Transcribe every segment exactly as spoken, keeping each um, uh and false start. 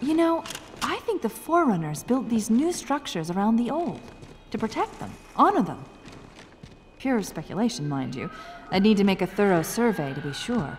You know, I think the Forerunners built these new structures around the old, to protect them, honor them. Pure speculation, mind you. I'd need to make a thorough survey to be sure.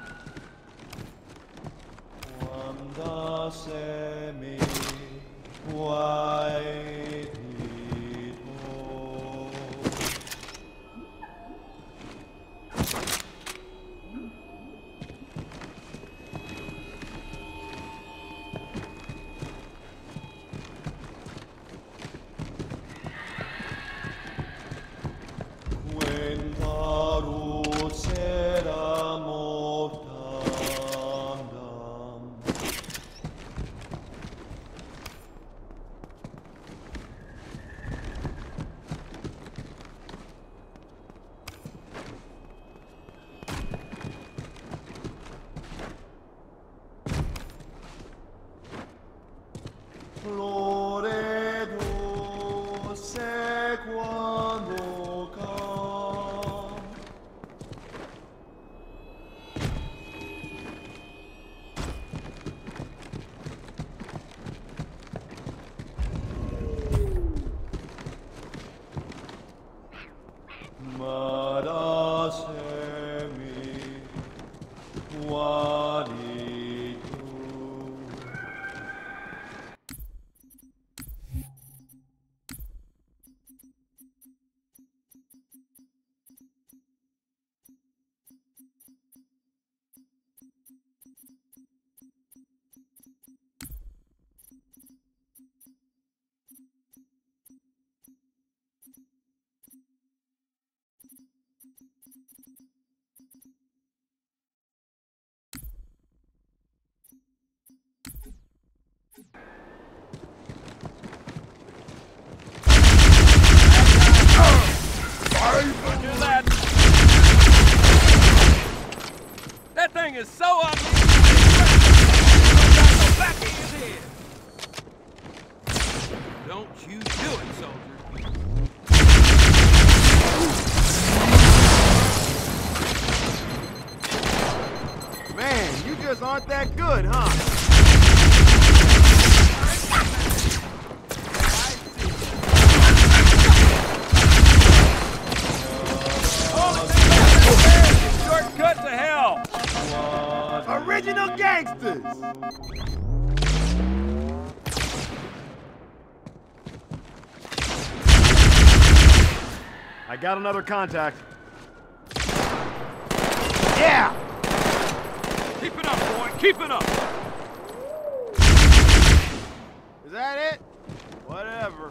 That thing is so ugly. Back in his head. Don't you do it, soldier. Man, you just aren't that good, huh? Shortcut to hell! Original gangsters! I got another contact. Yeah! Keep it up, boy! Keep it up! Is that it? Whatever.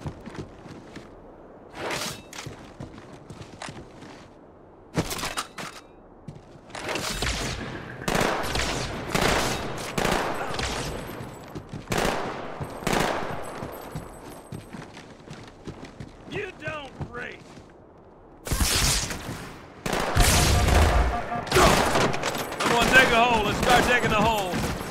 You don't rate! Come on, dig a hole. Let's start digging the hole.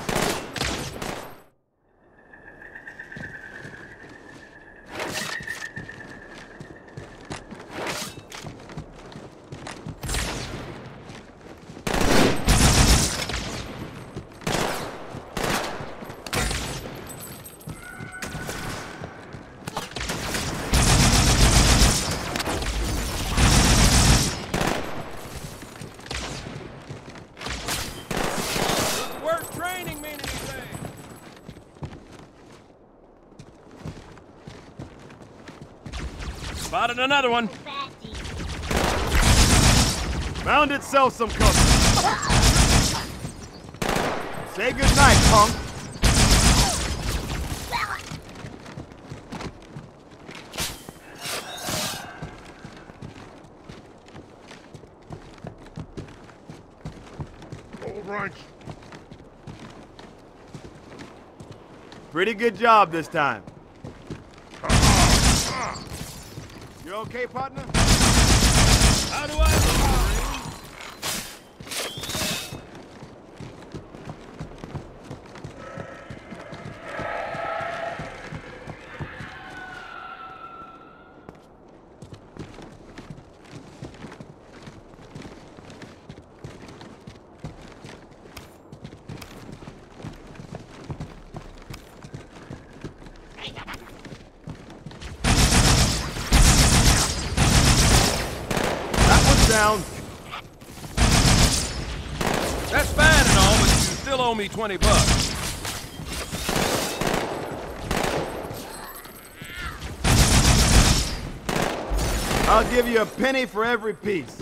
Spotted another one. Found itself some cover. Say goodnight, punk. Old ranch. Pretty good job this time. You okay, partner? How do I look? down. That's fine and all, but you still owe me twenty bucks. I'll give you a penny for every piece.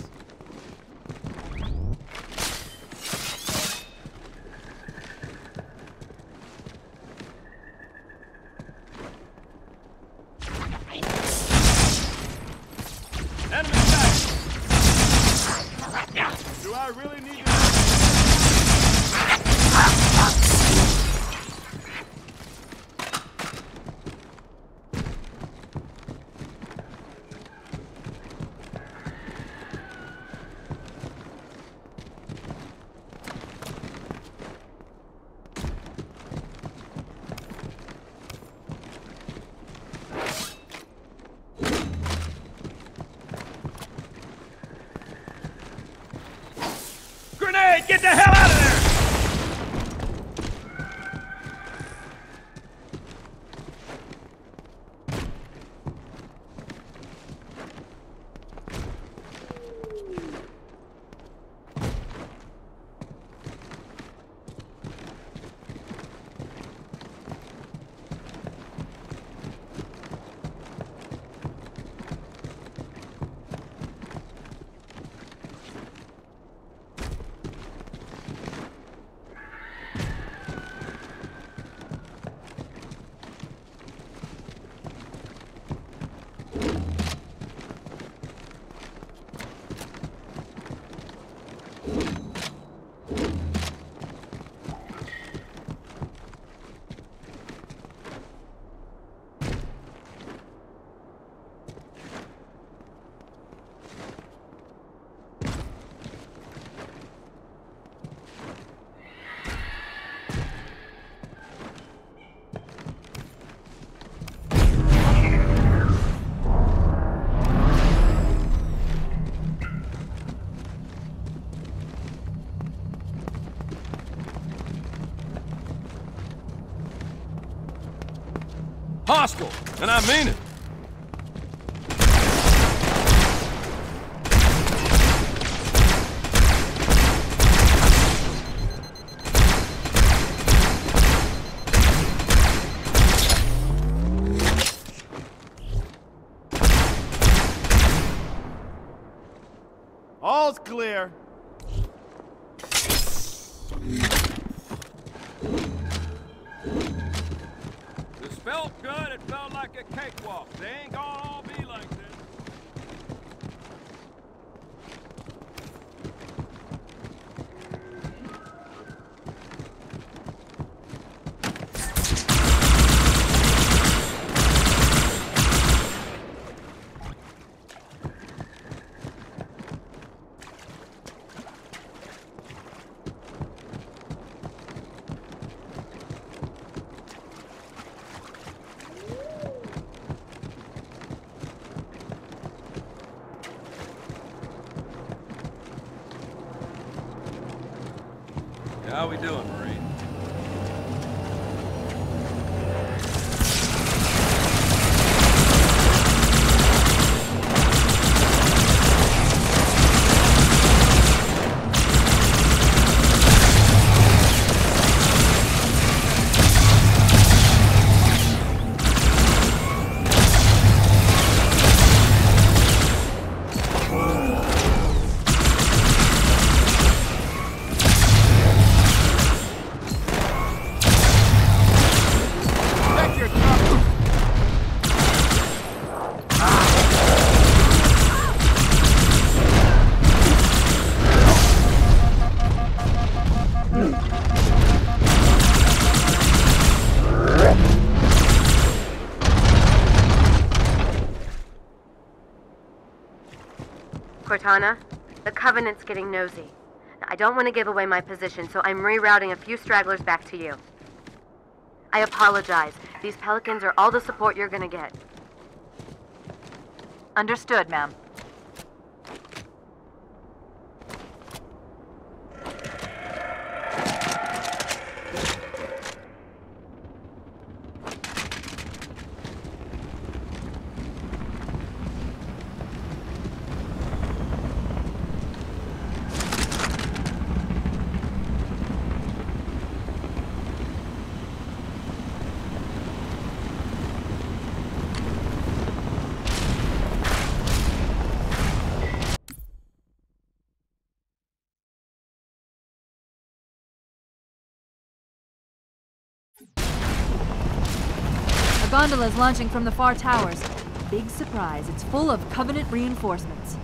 Enemy sight. Do I really need to... Grenade! Get the hell out of there! Hostile, and I mean it. All's clear. This felt good, it felt like a cakewalk. They ain't gonna all be like this. How we doing, Marine? Cortana, the Covenant's getting nosy. Now, I don't want to give away my position, so I'm rerouting a few stragglers back to you. I apologize. These Pelicans are all the support you're gonna get. Understood, ma'am. Gondola's launching from the far towers. Big surprise, it's full of Covenant reinforcements.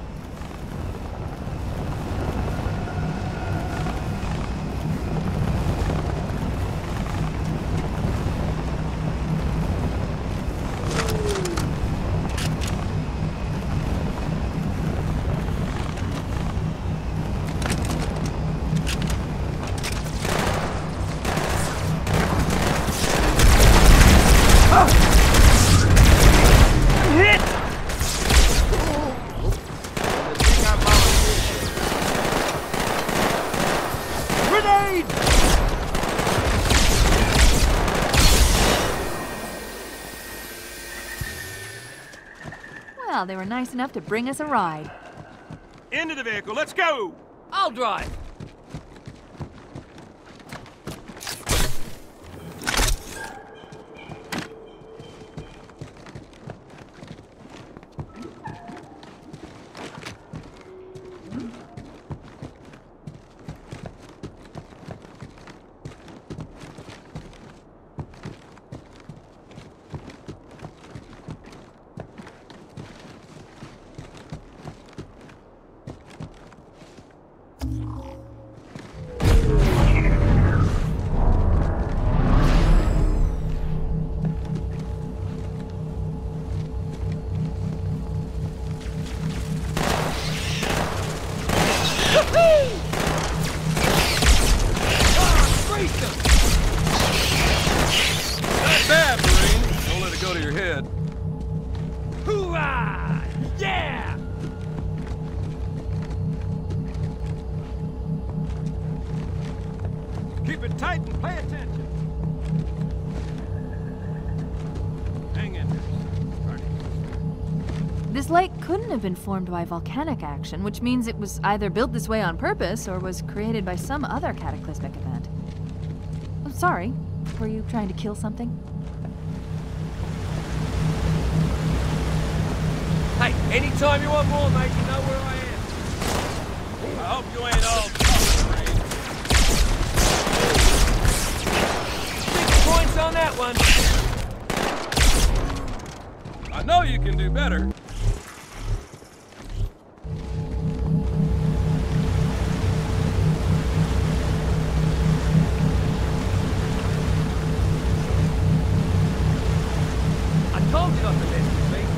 Well, they were nice enough to bring us a ride. Into the vehicle, let's go! I'll drive. Not bad, Marine. Don't let it go to your head. Hoorah! Yeah! Keep it tight and pay attention. Hang in there. This lake couldn't have been formed by volcanic action, which means it was either built this way on purpose or was created by some other cataclysmic event. I'm sorry. Were you trying to kill something? Hey, anytime you want more, mate, you know where I am. I hope you ain't all tough, Marine. Six points on that one. I know you can do better. I told you not to mess with me.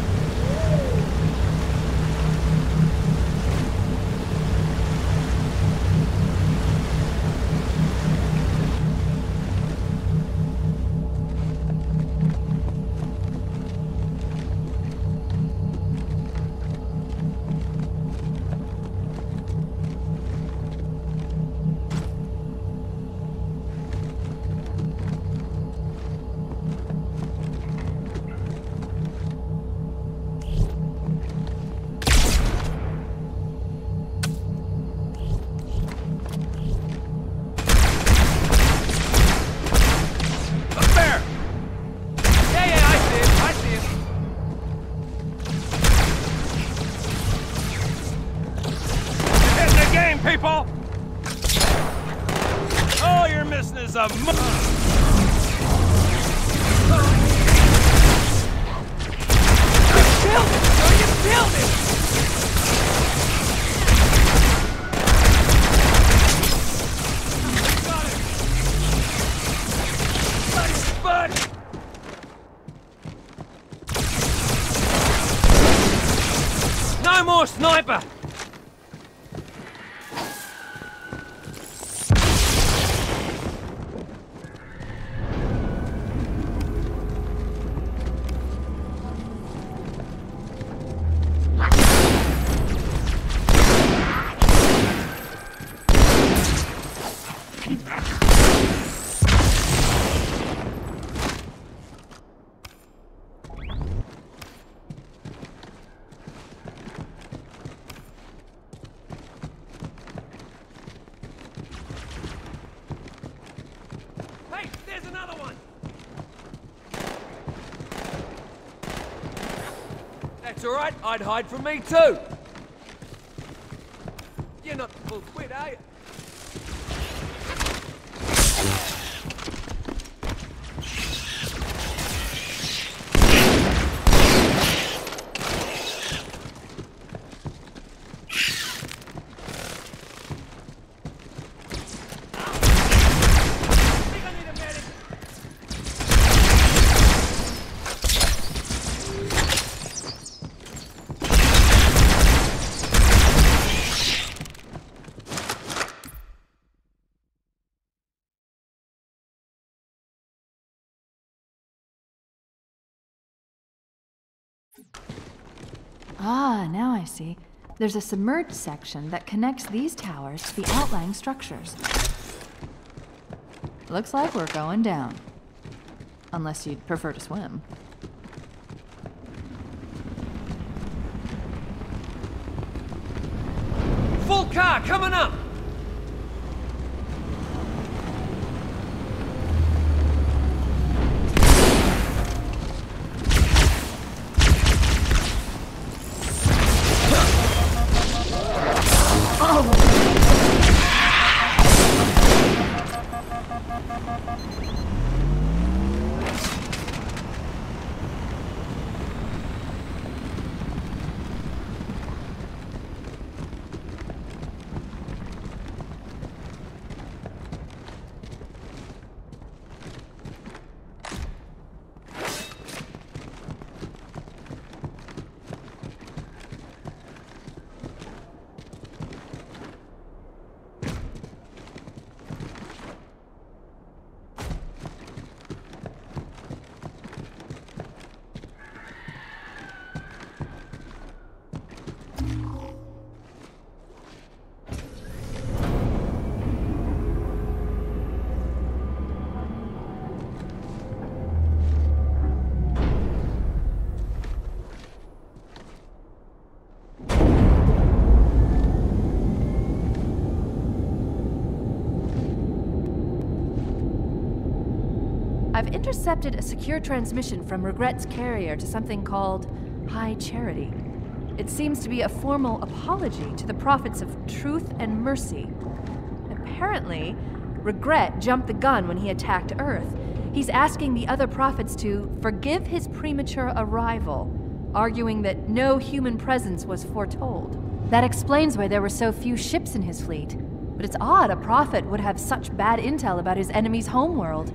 People! All you're missing is a mo- You killed it, sir! You killed it! Got it! Bloody spud! No more sniper! Hey, there's another one! That's all right, I'd hide from me too. You're not the full squid, are you? Ah, now I see. There's a submerged section that connects these towers to the outlying structures. Looks like we're going down. Unless you'd prefer to swim. Full car coming up! I've intercepted a secure transmission from Regret's carrier to something called High Charity. It seems to be a formal apology to the prophets of truth and mercy. Apparently, Regret jumped the gun when he attacked Earth. He's asking the other prophets to forgive his premature arrival, arguing that no human presence was foretold. That explains why there were so few ships in his fleet. But it's odd a prophet would have such bad intel about his enemy's homeworld.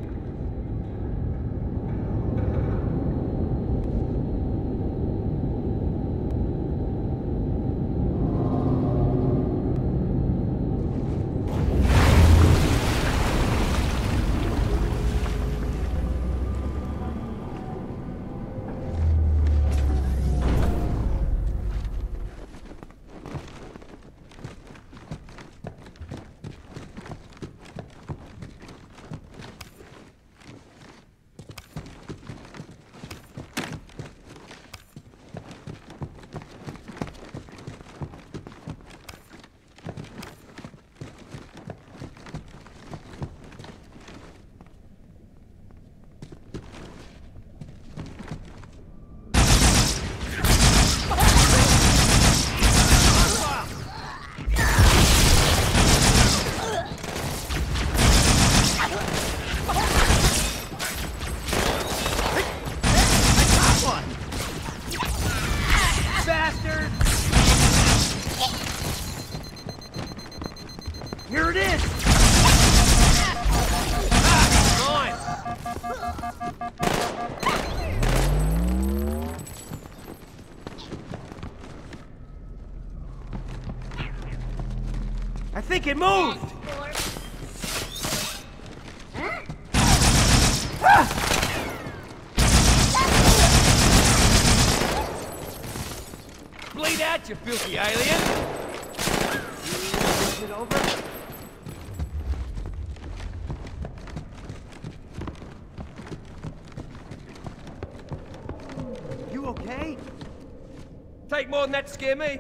Here it is! I think it moved! Bleed out, you filthy alien! Is it over? You okay? Take more than that to scare me.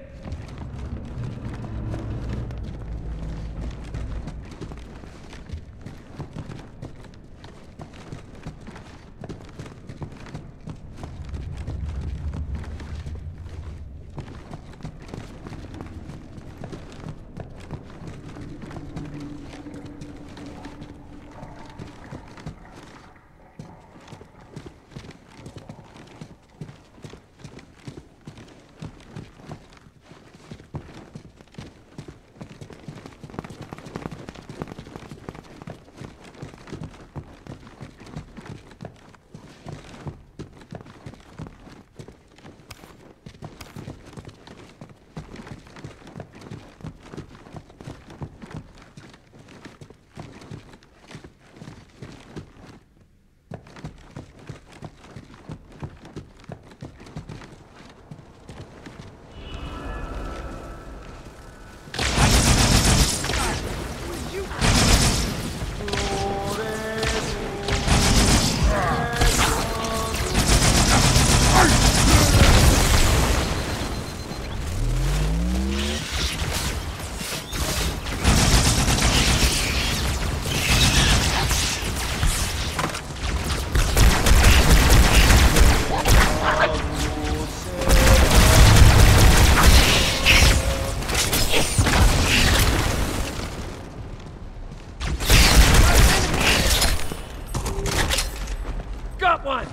one!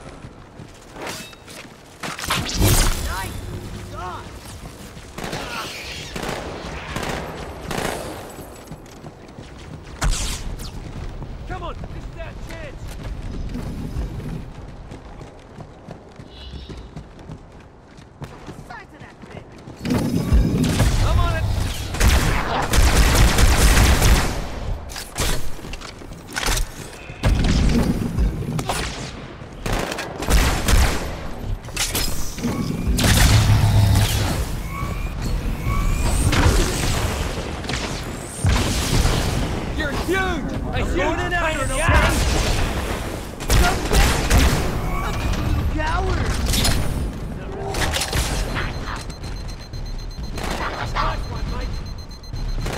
Nice shot! Come on, this is our chance! Size of that thing! I'm on it! You're huge! A huge pain in the ass! Coward! Nice one, mate!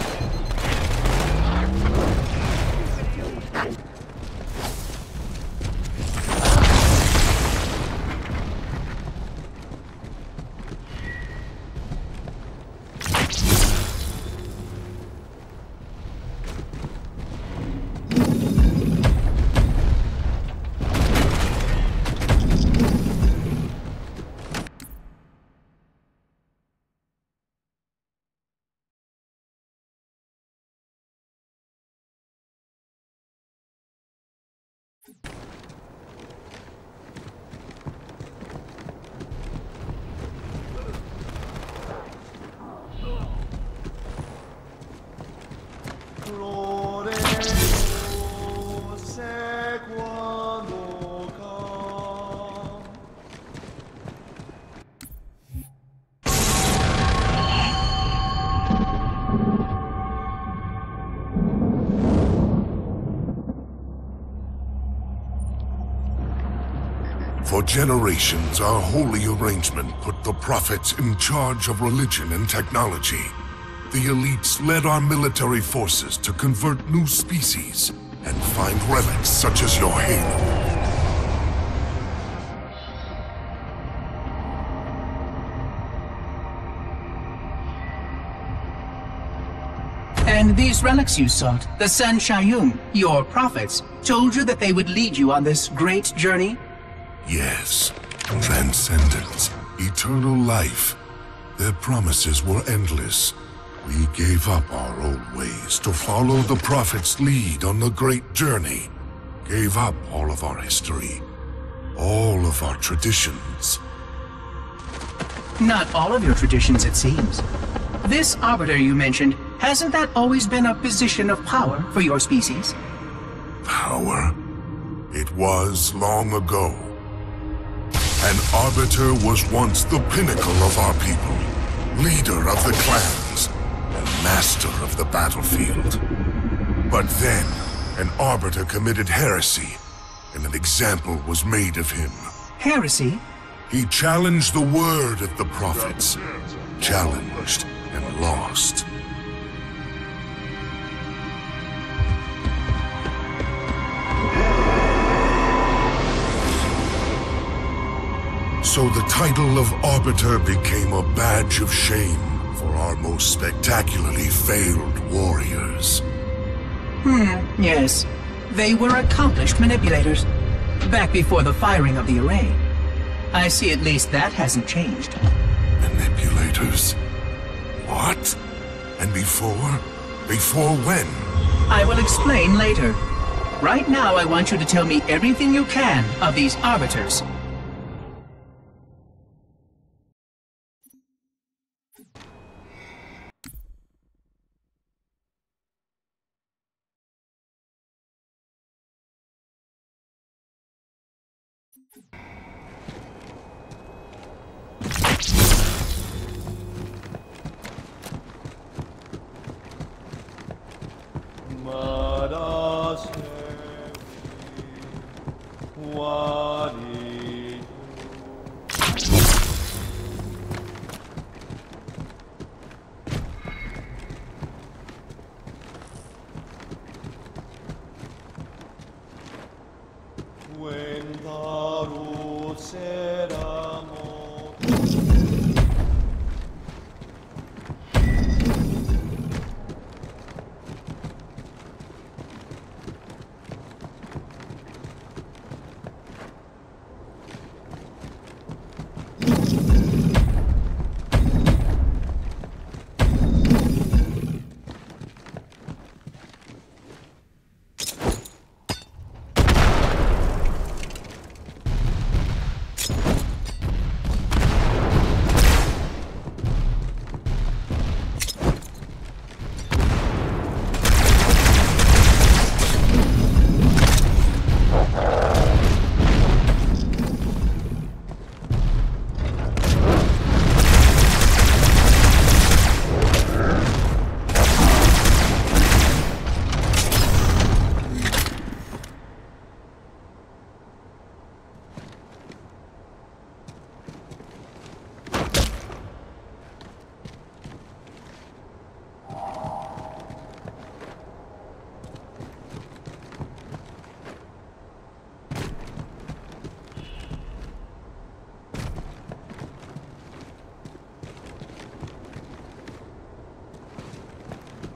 For generations, our holy arrangement put the prophets in charge of religion and technology. The elites led our military forces to convert new species and find relics such as your halo. And these relics you sought, the San Shayun, your prophets, told you that they would lead you on this great journey? Yes, transcendence, eternal life. Their promises were endless. We gave up our old ways to follow the Prophet's lead on the great journey. Gave up all of our history, all of our traditions. Not all of your traditions, it seems. This Arbiter you mentioned, hasn't that always been a position of power for your species? Power? It was long ago. An Arbiter was once the pinnacle of our people, leader of the clans, and master of the battlefield. But then, an Arbiter committed heresy, and an example was made of him. Heresy? He challenged the word of the prophets, challenged and lost. So the title of Arbiter became a badge of shame for our most spectacularly failed warriors. Hmm, yes. They were accomplished manipulators. Back before the firing of the array. I see at least that hasn't changed. Manipulators? What? And before? Before when? I will explain later. Right now I want you to tell me everything you can of these Arbiters.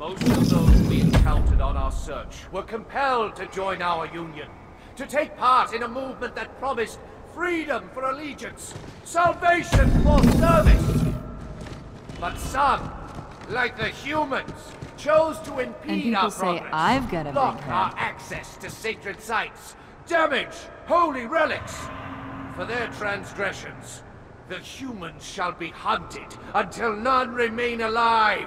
Most of those we encountered on our search were compelled to join our union, to take part in a movement that promised freedom for allegiance, salvation for service. But some, like the humans, chose to impede And our people say progress, I've got a big block head. our access to sacred sites, damage holy relics. For their transgressions, the humans shall be hunted until none remain alive.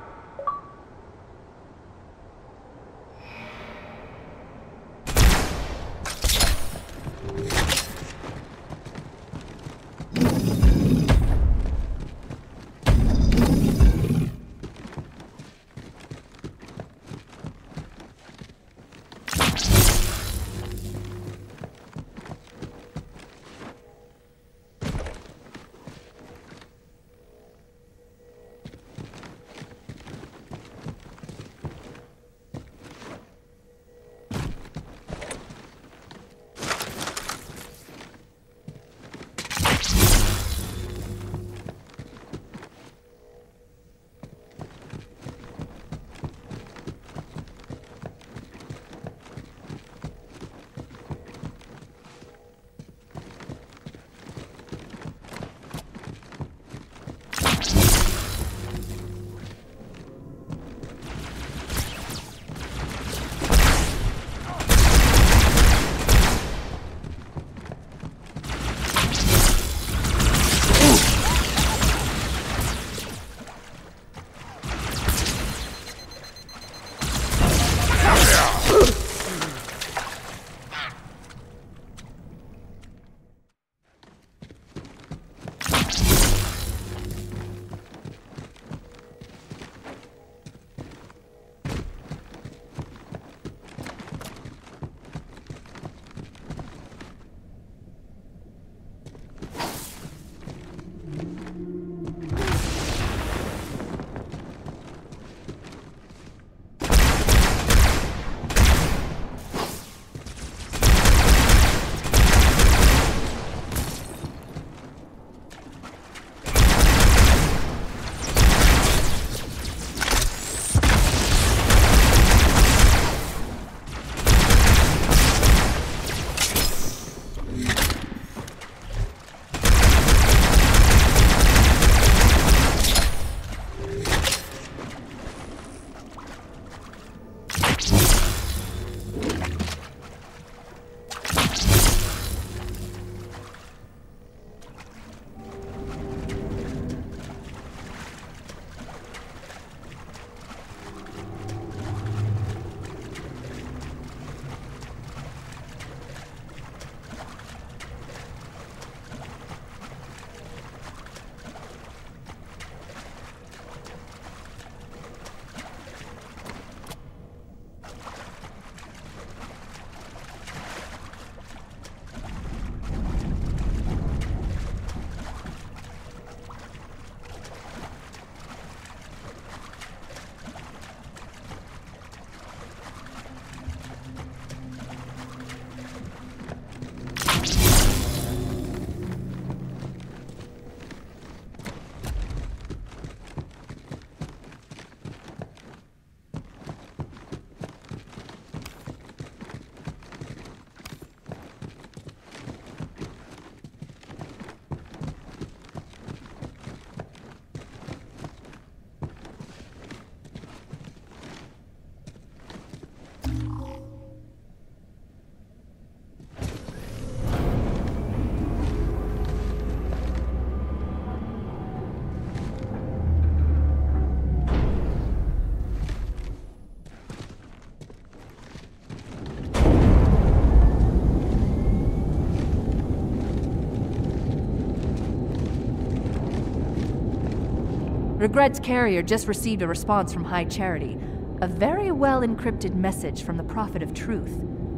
Regret's carrier just received a response from High Charity. A very well-encrypted message from the Prophet of Truth.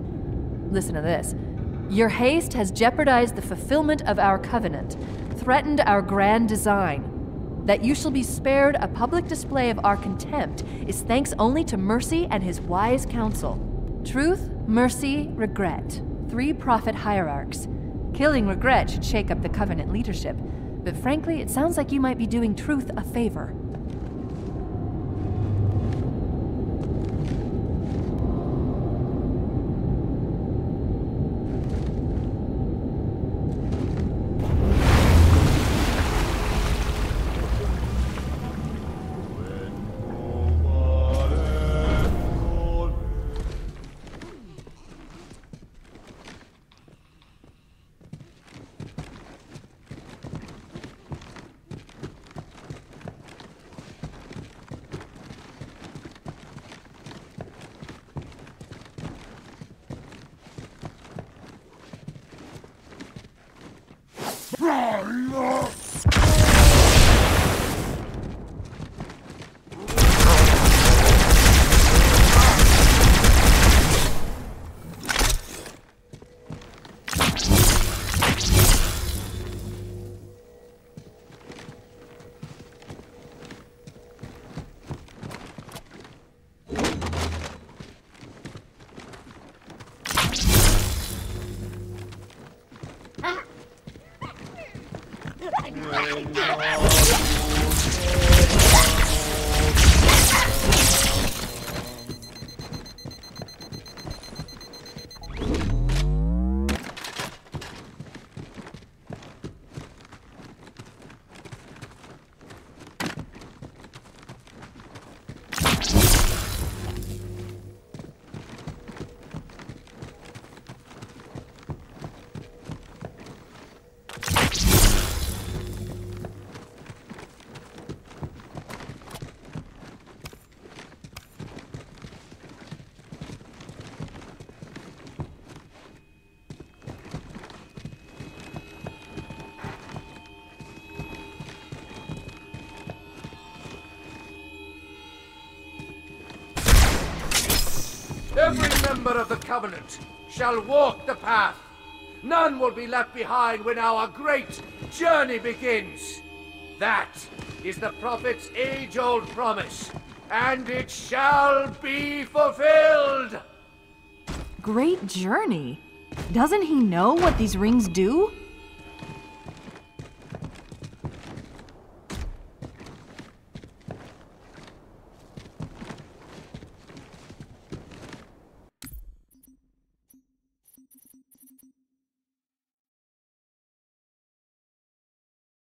Listen to this. Your haste has jeopardized the fulfillment of our covenant, threatened our grand design. That you shall be spared a public display of our contempt is thanks only to Mercy and his wise counsel. Truth, Mercy, Regret. Three prophet hierarchs. Killing Regret should shake up the covenant leadership. But frankly, it sounds like you might be doing Truth a favor. Every member of the Covenant shall walk the path. None will be left behind when our great journey begins. That is the Prophet's age-old promise, and it shall be fulfilled! Great journey? Doesn't he know what these rings do?